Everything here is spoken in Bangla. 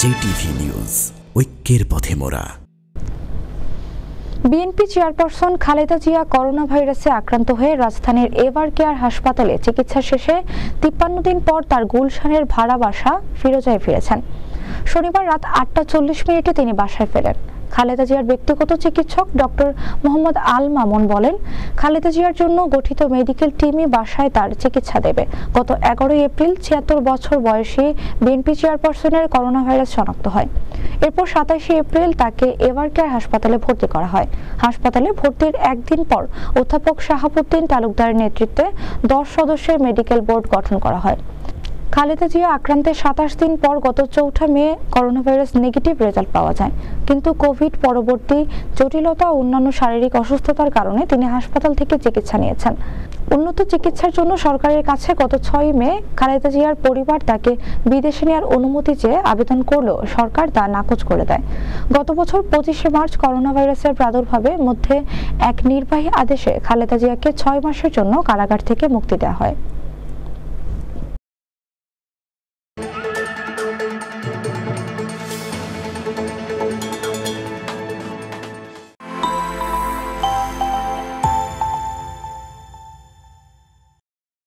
জেটিভি নিউজ, ঐক্যের পথে মোরা। BNP chairperson Khaleda Zia corona ভাইরাসে আক্রান্ত হয়ে রাজধানীর এভার কেয়ার হাসপাতালে চিকিৎসা শেষে 53 দিন পর তার গুলশানের ভাড়া বাসা ফিরোজায় ফিরেছেন। শনিবার রাত 8:40 তিনি বাসায় ফেরেন। খালেদা জিয়ার ব্যক্তিগত চিকিৎসক ডক্টর মোহাম্মদ আল মামুন বলেন, খালেদা জিয়ার জন্য গঠিত মেডিকেল টিমই বাসায় তার চিকিৎসা দেবে। গত 11 এপ্রিল 76 বছর বয়সী বিএনপি চেয়ারপারসনের করোনা ভাইরাস শনাক্ত হয়। এরপর 27 এপ্রিল তাকে এভার কেয়ার হাসপাতালে ভর্তি করা হয়। হাসপাতালে ভর্তির একদিন পর অধ্যাপক শাহাবুদ্দিন তালুকদারের নেতৃত্বে 10 সদস্যের মেডিকেল বোর্ড গঠন করা হয়। খালেদা জিয়া আক্রান্তের 27 দিন পর গত 4 May corona virus negative result পাওয়া যায়, কিন্তু কোভিড পরবর্তী জটিলতা ও অন্যান্য শারীরিক অসুস্থতার কারণে তিনি হাসপাতাল থেকে চিকিৎসা নিয়েছেন। উন্নত চিকিৎসার জন্য সরকারের কাছে গত 6 মে খালেদা জিয়ার পরিবার তাকে বিদেশে নেওয়ার অনুমতি চেয়ে আবেদন করলেও সরকার তা নাকচ করে দেয়। গত বছর 25 মার্চ করোনা ভাইরাসের প্রাদুর্ভাবের মধ্যে এক নির্বাহী আদেশে খালেদা জিয়াকে 6 মাসের জন্য কারাগার থেকে মুক্তি দেওয়া হয়।